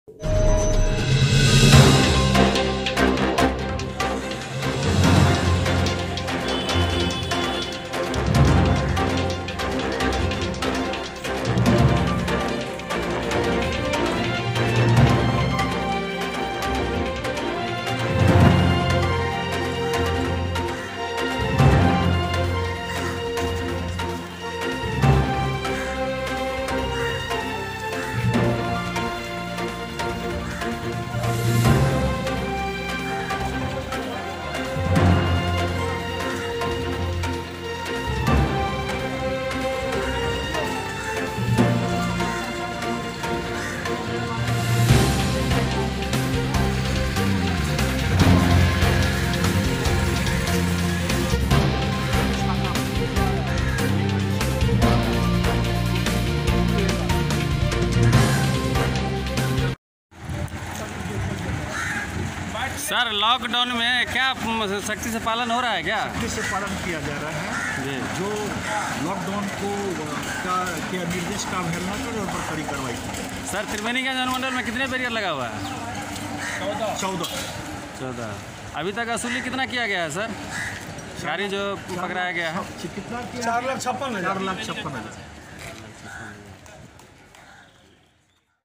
Sir, lockdown में क्या सख्ती से पालन हो रहा है? क्या सख्ती से पालन किया जा रहा है जी। जो लॉकडाउन को क्या निर्देश का अवहेलना करे उस पर कड़ी कार्रवाई की। सर, त्रिवेणीगंज अनुमंडल में कितने बैरियर लगा हुआ है? 14। अभी तक वसूली कितना किया गया है सर? गाड़ी जो पकड़ाया गया है कितना? 4,56,000।